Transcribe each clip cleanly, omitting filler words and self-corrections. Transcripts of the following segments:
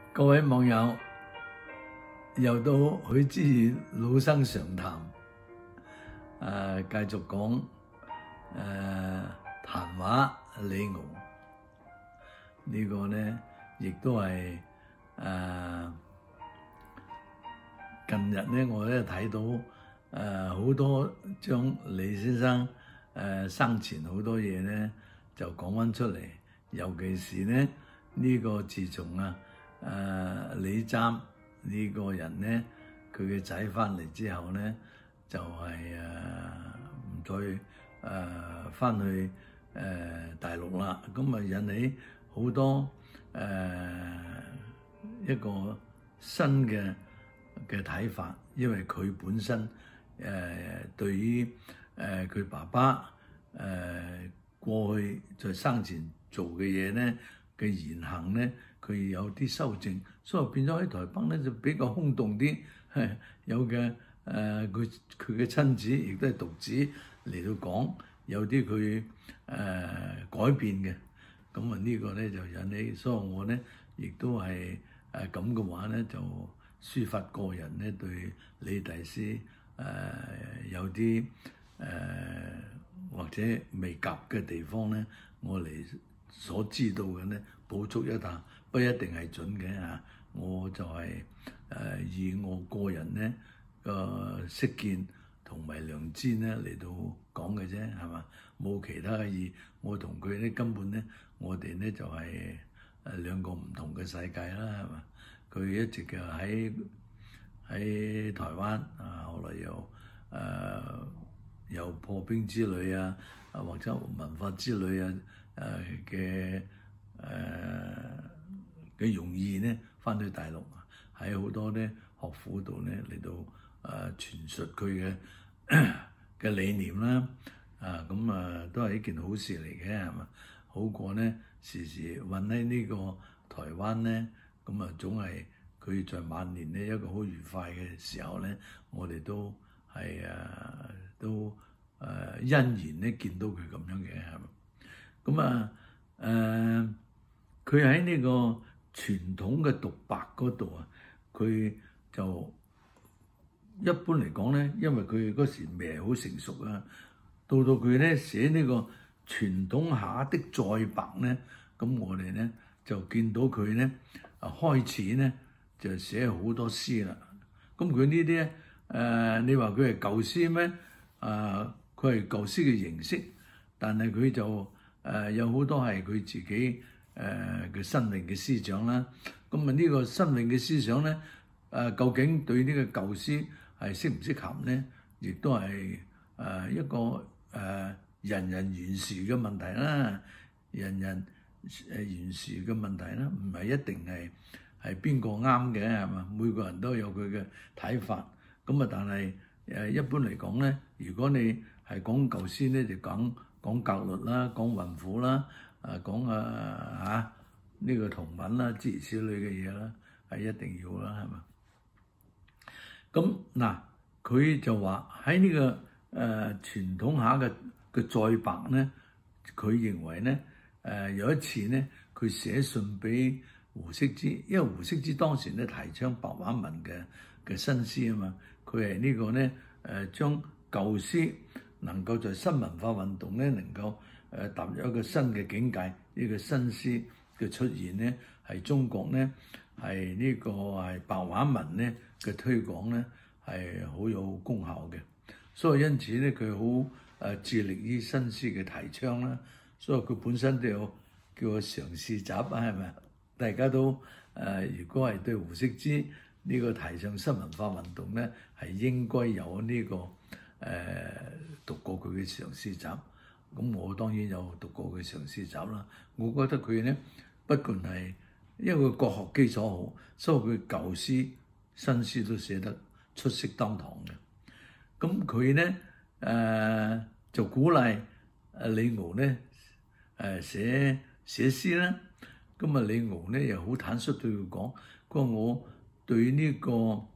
各位網友，又到許知遠老生常談，繼續講談話李敖呢個呢，亦都係近日呢，我咧睇到好多將李先生生前好多嘢呢就講返出嚟，尤其是呢呢個自從李簪呢個人呢，佢嘅仔翻嚟之後呢，就係唔再翻去大陸啦，咁啊引起好多一個新嘅睇法，因為佢本身對於佢爸爸過去在生前做嘅嘢呢嘅言行呢，佢有啲修正，所以變咗喺台北咧就比較空洞啲。有嘅佢嘅親子亦都係獨子嚟到講，有啲佢改變嘅。咁啊呢個咧就引起，所以我咧亦都係咁嘅話咧，就抒發個人咧對李大師有啲或者未夾嘅地方咧，我嚟所知道嘅咧補足一下，不一定係準嘅嚇。我就係以我個人咧個識見同埋良知咧嚟到講嘅啫，係嘛？冇其他嘅意。我同佢咧根本咧，我哋咧就係兩個唔同嘅世界啦，係嘛？佢一直嘅喺台灣後來又破冰之旅或者文化之旅嘅容易咧翻去大陸，喺好多咧學府度咧嚟到傳述佢嘅理念啦，都係一件好事嚟嘅，係嘛？好過咧時時混喺呢個台灣咧，咁總係佢在晚年咧一個好愉快嘅時候咧，我哋都係欣然咧見到佢咁樣嘅，係嘛？咁佢喺呢個傳統嘅獨白嗰度佢就一般嚟講咧，因為佢嗰時未係好成熟到佢咧寫呢個傳統下的再白咧，咁我哋咧就見到佢咧開始咧就寫好多詩啦。咁佢呢啲咧你話佢係舊詩咩？佢係舊詩嘅形式，但係佢就有好多係佢自己嘅新穎嘅思想啦。咁呢個新穎嘅思想咧，究竟對呢個舊詩係適唔適合咧？亦都係一個人人緣殊嘅問題啦，人人緣殊嘅問題啦，唔係一定係邊個啱嘅，係嘛？每個人都有佢嘅睇法。咁但係一般嚟講咧，如果你係講舊詩咧，就講格律啦，講韻符啦，講呢個同文啦，諸如此類嘅嘢啦，係一定要啦，係嘛？咁嗱，佢就話喺呢個傳統下嘅再白咧，佢認為咧有一次咧，佢寫信俾胡適之，因為胡適之當時咧提倡白話文嘅新詩啊嘛，佢係呢個咧將舊詩能夠在新文化運動咧能夠踏入一個新嘅境界，呢個新詩嘅出現咧係中國咧係呢個係白話文咧嘅推廣咧係好有功效嘅，所以因此咧佢好致力於新詩嘅提倡啦，所以佢本身都有叫做常侍集係咪？大家都如果係對胡適之呢個提倡新文化運動咧，係應該有呢個讀過佢嘅常侍集。咁我當然有讀過佢常侍集啦。我覺得佢咧不管係因為佢國學基礎好，所以佢舊詩新詩都寫得出色當堂嘅。咁佢咧就鼓勵李敖咧寫詩啦。咁李敖咧又好坦率對佢講，佢話我對呢個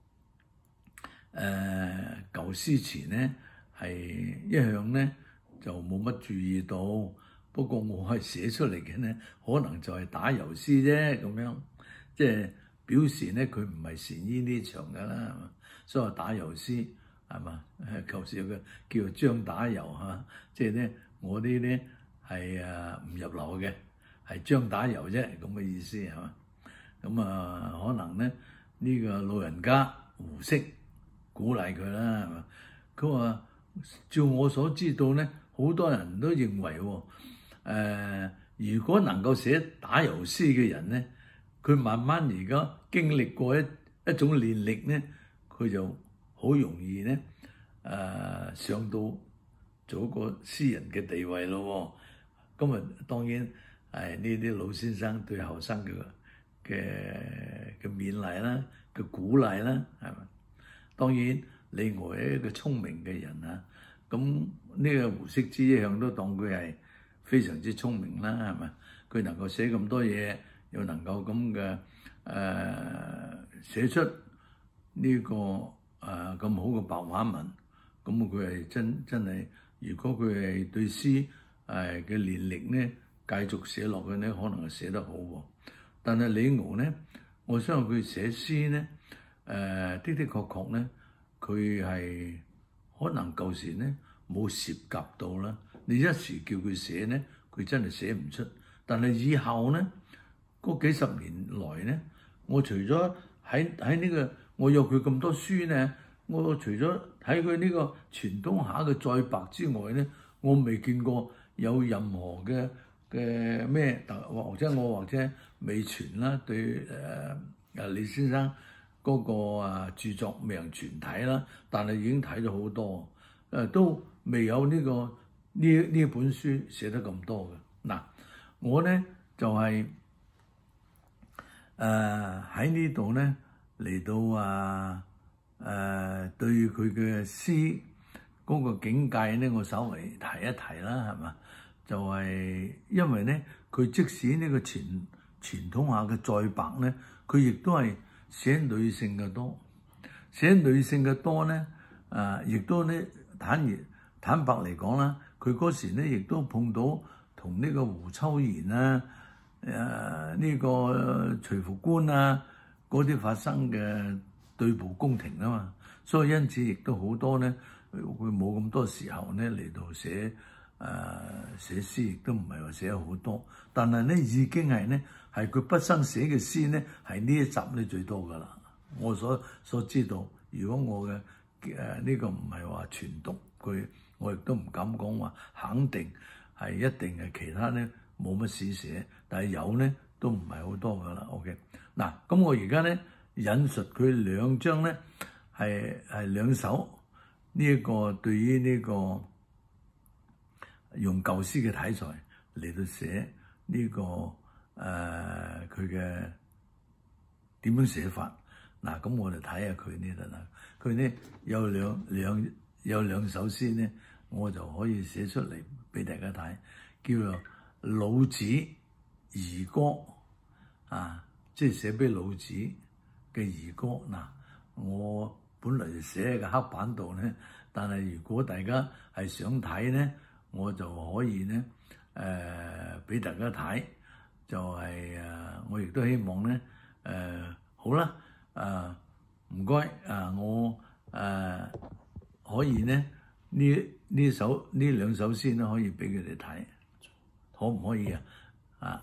舊詩詞咧係一向咧就冇乜注意到，不過我係寫出嚟嘅咧，可能就係打油詩啫咁樣，即係表示咧佢唔係善於呢場㗎啦，係嘛？所以話打油詩係嘛？舊時有個叫做張打油嚇，即係咧我啲咧係唔入流嘅，係張打油啫咁嘅意思係嘛？咁可能咧呢個老人家胡適鼓勵佢啦，係嘛？佢話照我所知道咧，好多人都認為如果能夠寫打油詩嘅人咧，佢慢慢而家經歷過一種練歷咧，佢就好容易咧上到做一個詩人嘅地位咯。咁啊當然係呢啲老先生對後生嘅勉勵啦，嘅鼓勵啦，係咪？當然李敖係一個聰明嘅人啊，咁呢個胡適之一向都當佢係非常之聰明啦，係咪？佢能夠寫咁多嘢，又能夠咁嘅寫出呢個咁好嘅白話文，咁佢係真係，如果佢係對詩嘅練歷咧，繼續寫落去咧，可能係寫得好喎。但係李敖咧，我相信佢寫詩咧，的確咧，佢係可能舊時咧冇涉及到啦。你一時叫佢寫咧，佢真係寫唔出。但係以後咧，嗰幾十年來咧，我除咗喺呢個，我有佢咁多書咧，我除咗睇佢呢個傳統下嘅再白之外咧，我未見過有任何嘅咩，或者未傳啦，對李先生嗰個著作未能全睇啦，但係已經睇咗好多，都未有呢本書寫得咁多嘅。嗱，我咧就係喺呢度咧嚟到對佢嘅詩嗰個境界咧，我稍微提一提啦，係嘛？就係因為咧，佢即使呢個傳統下嘅再白咧，佢亦都係寫女性嘅多，寫女性嘅多咧，亦都咧坦白嚟講啦，佢嗰時咧亦都碰到同呢個胡秋賢啊、呢個徐復觀啊嗰啲發生嘅對簿公廷啊嘛，所以因此亦都好多咧，佢冇咁多時候咧嚟到寫詩，亦都唔係話寫好多，但係咧已經係咧係佢畢生寫嘅詩咧係呢一集咧最多噶啦。我所知道，如果我嘅呢個唔係話傳讀佢，我亦都唔敢講話肯定係一定係其他咧冇乜詩寫，但係有咧都唔係好多噶啦。OK， 嗱，咁我而家咧引述佢兩章咧係兩首呢一個對於呢個用舊詩嘅題材嚟到寫呢個佢嘅點樣寫法。嗱，咁我哋睇下佢呢度啦。佢呢有兩首詩咧，我就可以寫出嚟俾大家睇，叫做《老子兒歌》即係寫俾老子嘅兒歌。嗱，我本來就寫喺個黑板度咧，但係如果大家係想睇咧，我就可以咧俾大家睇，就係我亦都希望咧好啦。唔該，我可以咧呢兩首詩咧可以俾佢哋睇，可唔可以啊？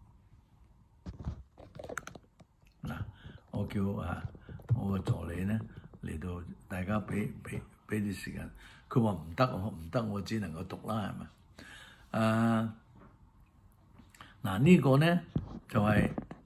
嗱，我叫我個助理咧嚟到，大家俾啲時間。佢話唔得，我只能夠讀啦，係咪？嗱，呢個咧就係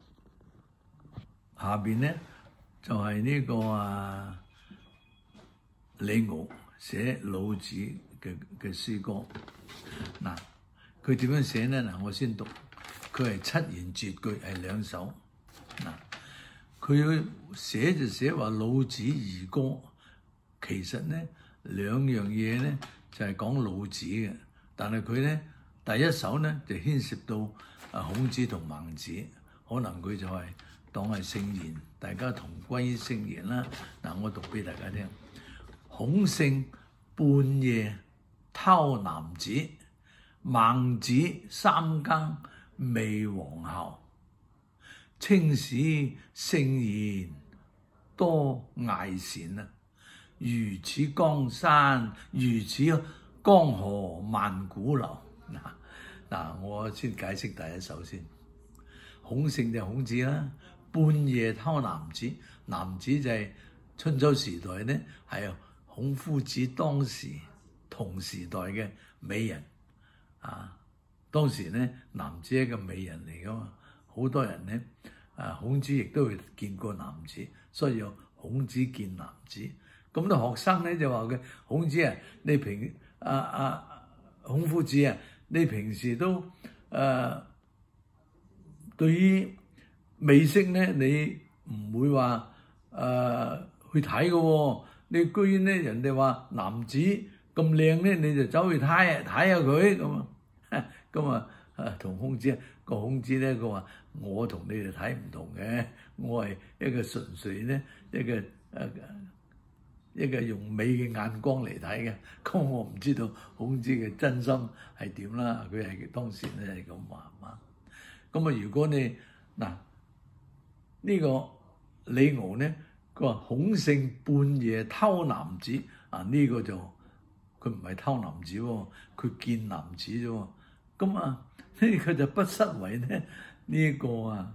下邊咧。就係呢個李敖寫老子嘅詩歌。嗱，佢點樣寫咧？嗱，我先讀，佢係七言絕句，係兩首。嗱，佢寫就寫話老子兒歌，其實咧兩樣嘢咧就係講老子嘅，但係佢咧第一首咧就牽涉到孔子同孟子，可能佢就係當係聖賢，大家同歸於聖賢啦。嗱，我讀俾大家聽。孔聖半夜偷男子，孟子三更未黃喉。 青史聖賢多艾善啊！如此江山，如此江河萬古流。嗱，我先解釋第一首先。孔聖就係孔子啦，半夜偷男子，男子就係春秋時代咧，係孔夫子當時同時代嘅美人啊。當時咧，男子係一個美人嚟噶嘛，好多人咧孔子亦都會見過男子，所以有孔子見男子。咁啲學生咧就話佢孔子啊，你孔夫子啊，你平時都對於美色咧，你唔會話去睇嘅喎。你居然咧，人哋話男子咁靚咧，你就走去睇下佢咁啊！同孔子孔子咧，佢話我同你哋睇唔同嘅，我係一個純粹咧一個用美嘅眼光嚟睇嘅。咁我唔知道孔子嘅真心係點啦。佢係當時咧係咁話嘛。咁啊，如果你呢個李敖咧，佢話孔聖半夜偷男子啊，呢個就佢唔係偷男子喎，佢見男子啫喎。咁啊，呢個就不失為咧呢個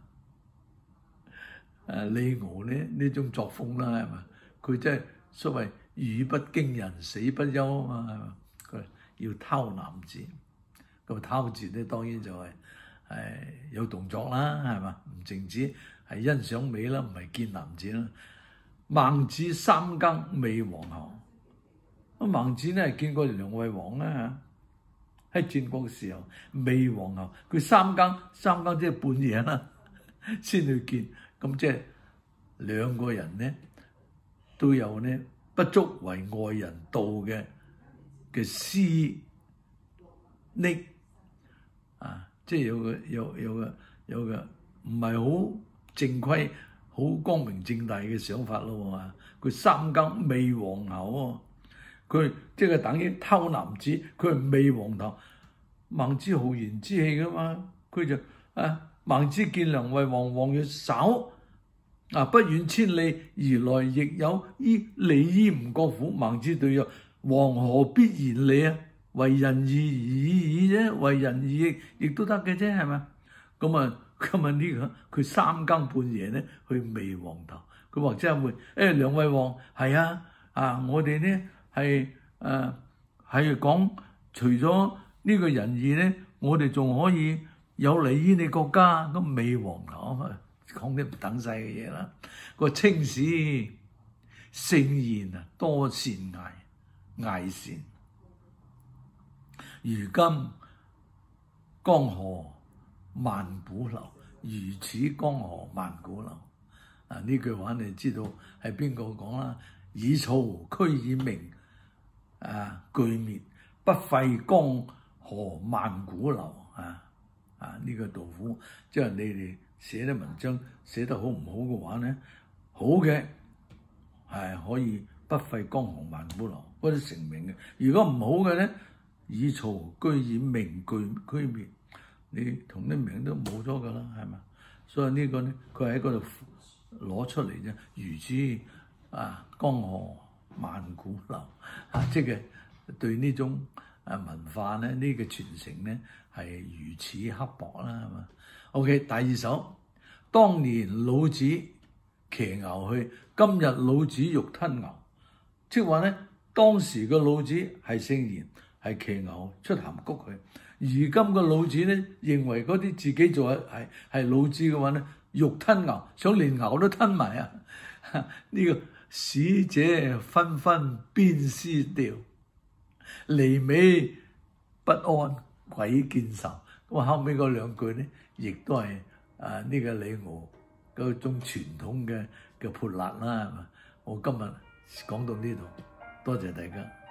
李敖咧呢種作風啦，係嘛？佢真係所謂語不驚人死不休啊嘛，係嘛？佢要偷男子，咁偷字咧當然就係有動作啦，係嘛？唔淨止係欣賞美啦，唔係見男子啦。孟子三更未皇后，咁孟子咧係見過梁惠王啦，喺戰國嘅時候未皇后，佢三更即係半夜啦，先去見，咁即係兩個人咧都有咧不足為外人道嘅私昵啊，即係有個唔係好正規、好光明正大嘅想法咯喎。佢三更未皇后，佢即係等於偷男子，佢係未皇后。孟子浩然之氣噶嘛，佢就孟子見梁惠王，王曰稍不遠千里而來，亦有利於吳國府。孟子對曰：王何必言利啊？為仁義而已啫，為仁義亦都得嘅啫，係咪？咁啊，今日呢個佢三更半夜咧去未皇頭，佢或者會梁惠王係我哋咧係講除咗呢個仁義咧，我哋仲可以有利於你國家。咁未皇頭講啲唔等勢嘅嘢啦。個青史聖賢多艾善，如今江河萬古流，如此江河萬古流。呢句話你知道係邊個講啦？以曹區以明俱滅，不廢江河萬古流。呢個杜甫，即係你哋寫啲文章寫得好唔好嘅話咧，好嘅係可以不廢江河萬古流，嗰啲成名嘅。如果唔好嘅咧，以曹居以名俱滅，你同啲名都冇咗噶啦，係嘛？所以呢個咧，佢喺嗰度攞出嚟啫。如此江河萬古流，即係對呢種文化咧，呢個傳承咧係如此刻薄啦，係嘛？OK， 第二首，當年老子騎牛去，今日老子欲吞牛，即係話咧，當時嘅老子係聖賢，係騎牛出函谷去。而今嘅老子咧，認為嗰啲自己做係老子嘅話咧，欲吞牛，想連牛都吞埋啊！呢個使者紛紛鞭屍掉，離尾不安鬼見愁。咁後尾嗰兩句咧，亦都係呢個李敖嗰種傳統嘅潑辣啦，係嘛？我今日講到呢度，多謝大家。